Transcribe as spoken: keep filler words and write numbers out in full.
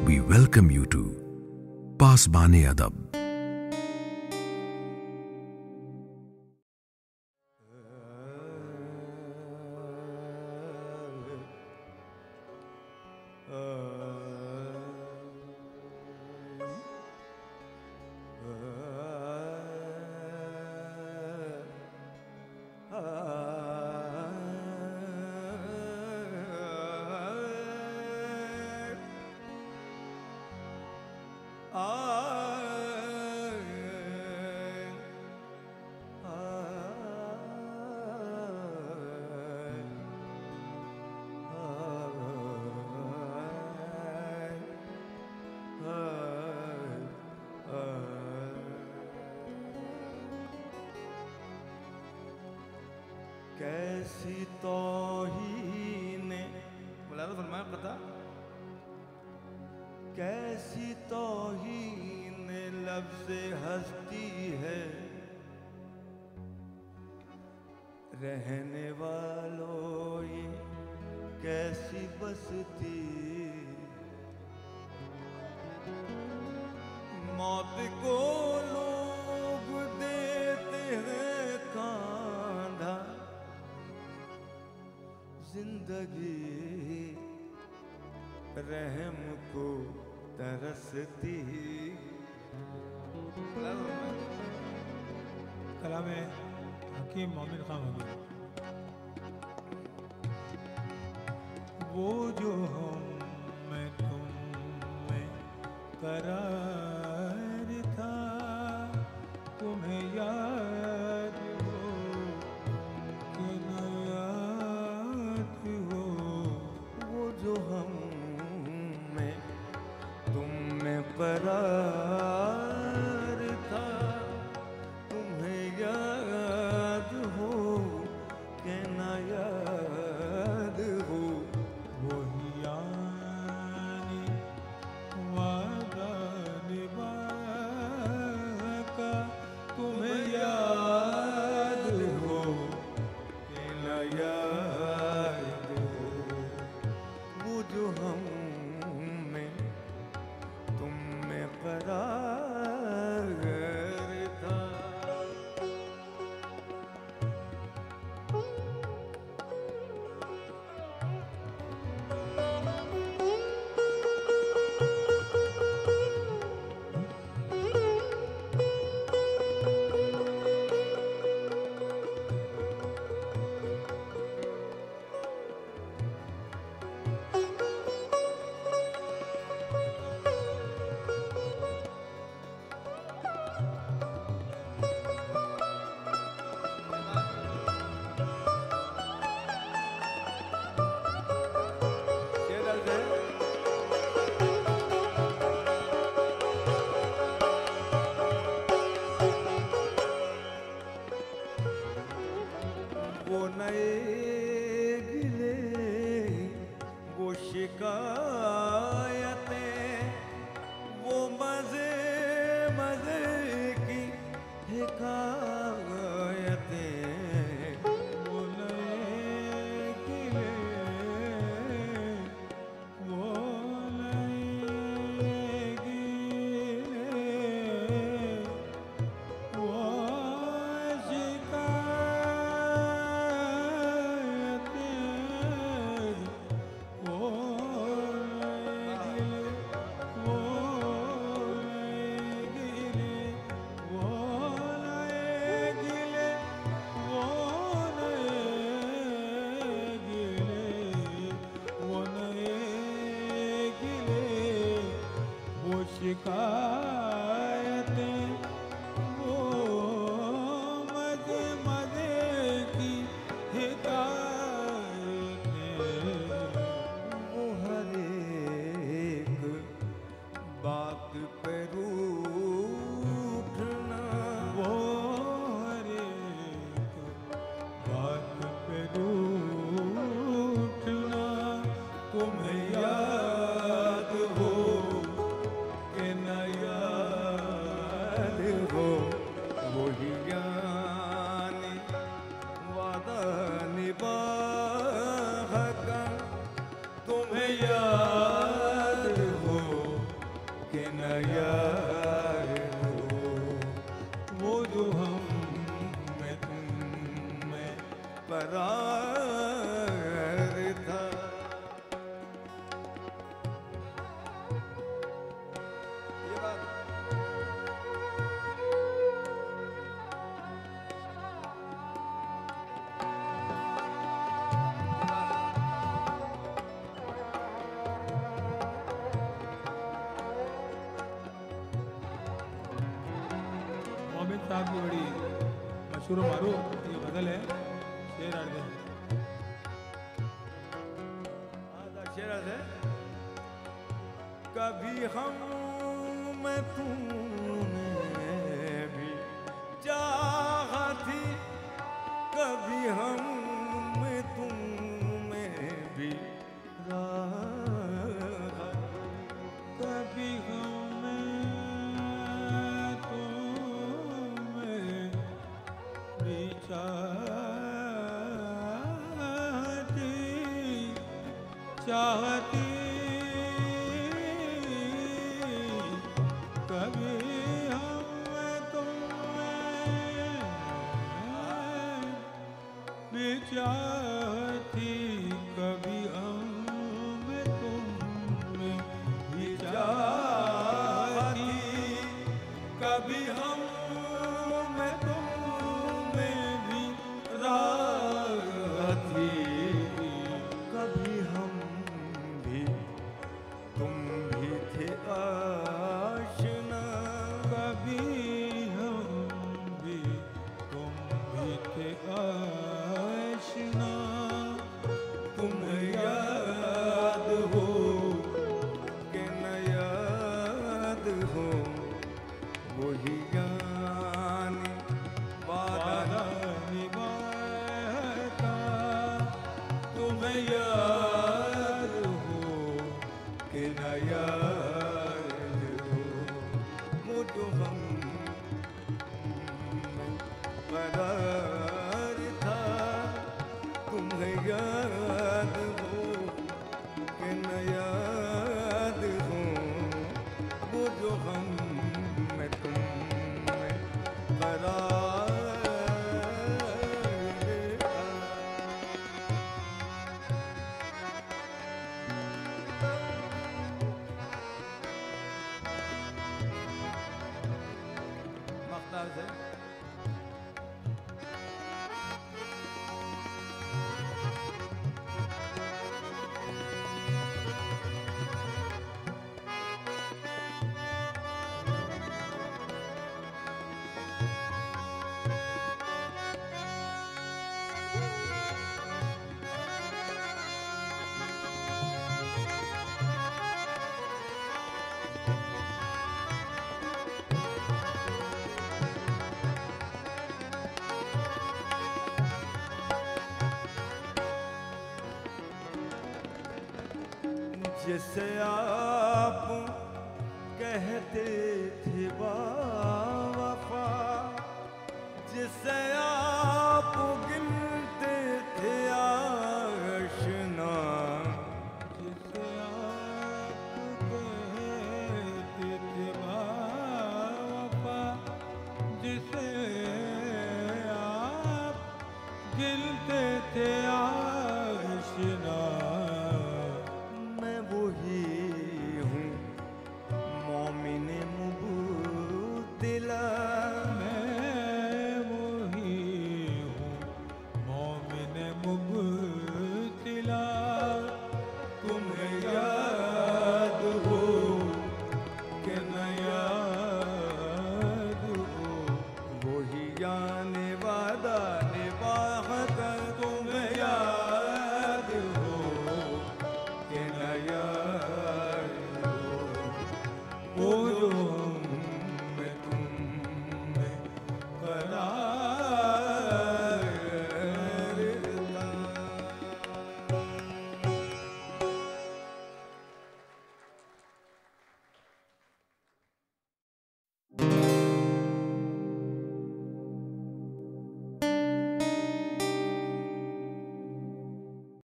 we welcome you to Pasbaan-e-Adab. कैसी तौहीन बोला तो फरमाया पता कैसी तौहीन लफ्ज़ हस्ती है रहने वालों ये कैसी बसती मौत को लोग देते हैं कांधा जिंदगी रहम को तरसती। कलाम हकीम मोमिन खान मोमिन। वो जो हम में तुम में करार था तुम्हें याद हो कि न याद हो। वो जो हम में तुम में करार था तुम्हें याद हो कि न याद हो। वही यानी वादा निभाया का तुम्हें याद हो कि न याद हो। वो जो हम में तुम में करार था। वो नए गिले वो शिकायतें वो मजे मजे की हिकायतें। वो नए गिले वो नए गिले वो शिकायतें वो मजे मजे की हिदायतें। वो हर एक बात पे रूठना वो हर एक बात पे रूठना तुम्हें याद हो कि न याद साहब की बड़ी मशहूर मारूफ ये गज़ल है, शेर अर्ज़ है। आधा शेर अर्ज़ है। कभी हम में तूने भी चाहा थी, कभी हम में तुम में भी राह, कभी हम तुम में भी चाहती चाहती कभी हम तुम में भी चाहती, कभी हम तुम में भी चाहती, कभी हम में तुम में भी राह थी, कभी हम भी तुम भी थे आशना, कभी हम भी तुम भी थे आशना। तुम याद हो कि न याद हो, वही जाने वादा निभाता, तुम्हें याद हो कि न याद हो, वो जो हम में करार था, तुम्हें याद हो कि न याद हो, वो जो हम में तुम में करार था। मख्तार से जिसे आप कहते थे बावफा, जिसे आप गिनते थे आशना, जिसे आप कहते थे बावफा, जिसे आप गिनते थे